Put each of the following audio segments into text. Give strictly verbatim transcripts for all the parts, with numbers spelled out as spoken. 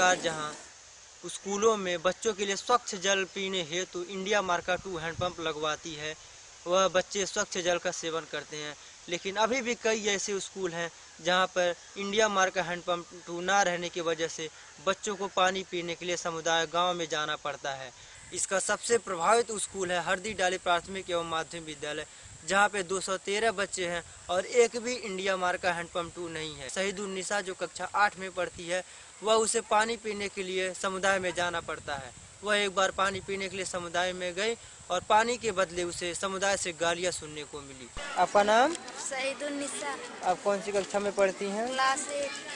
सरकार जहां स्कूलों में बच्चों के लिए स्वच्छ जल पीने हेतु इंडिया मार्का टू हैंडपंप लगवाती है, वह बच्चे स्वच्छ जल का सेवन करते हैं। लेकिन अभी भी कई ऐसे स्कूल हैं जहां पर इंडिया मार्का हैंडपंप टू ना रहने की वजह से बच्चों को पानी पीने के लिए समुदाय गांव में जाना पड़ता है। इसका सबसे प्रभावित स्कूल है हरदी डाली प्राथमिक एवं माध्यमिक विद्यालय, जहां पे दो सौ तेरह बच्चे हैं और एक भी इंडिया मार्का हैंडपंप टू नहीं है। शहीदुन्निसा जो कक्षा आठ में पढ़ती है, वह उसे पानी पीने के लिए समुदाय में जाना पड़ता है। वह एक बार पानी पीने के लिए समुदाय में गई और पानी के बदले उसे समुदाय से गालियां सुनने को मिली। आपका नाम? शहीदुन्निसा। आप कौन सी कक्षा में पढ़ती हैं? Class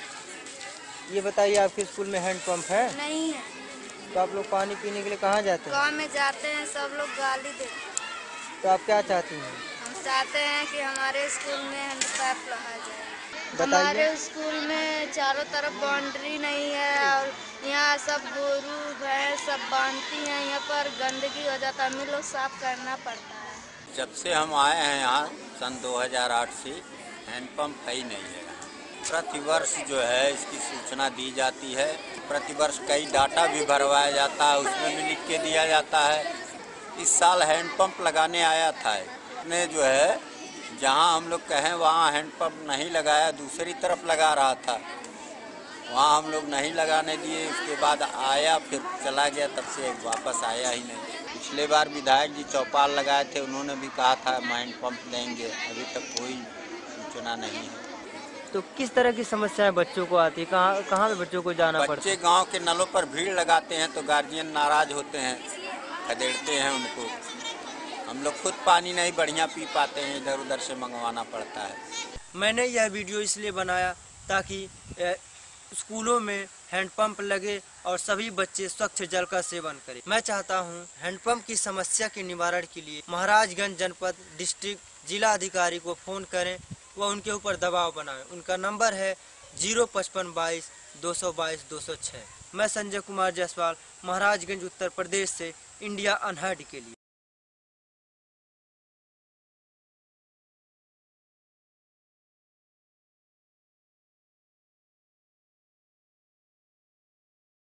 eight. ये बताइए, आपके स्कूल में हैंडपंप है? नहीं है। तो आप लोग पानी पीने के लिए कहाँ जाते हैं? गाँव में जाते हैं, सब लोग गाली देते हैं। तो आप क्या चाहती हैं? हम चाहते हैं कि हमारे स्कूल में हैंडपंप लगा जाए। बताइए। हमारे स्कूल में चारों तरफ बाउंड्री नहीं है और यहाँ सब गोरू भैंस सब बांधती हैं, यहाँ पर गंदगी हो जाता है, हमें लोग साफ करना पड़ता है। जब से हम आए हैं यहाँ सन दो हज़ार आठ से हैंडपंप है ही नहीं है। प्रतिवर्ष जो है इसकी सूचना दी जाती है, प्रतिवर्ष कई डाटा भी भरवाया जाता है, उसमें भी लिख के दिया जाता है। इस साल हैंडपंप लगाने आया था, ने जो है जहाँ हम लोग कहें वहाँ हैंडपंप नहीं लगाया, दूसरी तरफ लगा रहा था, वहाँ हम लोग नहीं लगाने दिए। उसके बाद आया फिर चला गया, तब से वापस आया ही नहीं। पिछले बार विधायक जी चौपाल लगाए थे, उन्होंने भी कहा था हैंडपंप देंगे, अभी तक कोई सूचना नहीं है। तो किस तरह की समस्याएं बच्चों को आती है? कहाँ कहाँ पे बच्चों को जाना पड़ता है? बच्चे गांव के नलों पर भीड़ लगाते हैं तो गार्जियन नाराज होते हैं, खदेड़ते हैं उनको। हम लोग खुद पानी नहीं बढ़िया पी पाते हैं, इधर उधर से मंगवाना पड़ता है। मैंने यह वीडियो इसलिए बनाया ताकि स्कूलों में हैंडपंप लगे और सभी बच्चे स्वच्छ जल का सेवन करें। मैं चाहता हूं हैंडपंप की समस्या के निवारण के लिए महाराजगंज जनपद डिस्ट्रिक्ट जिला अधिकारी को फ़ोन करें, वह उनके ऊपर दबाव बनाएं। उनका नंबर है जीरो पचपन बाईस दो सौ बाईस दो सौ छः। मैं संजय कुमार जायसवाल, महाराजगंज उत्तर प्रदेश से इंडिया अनहर्ड के लिए।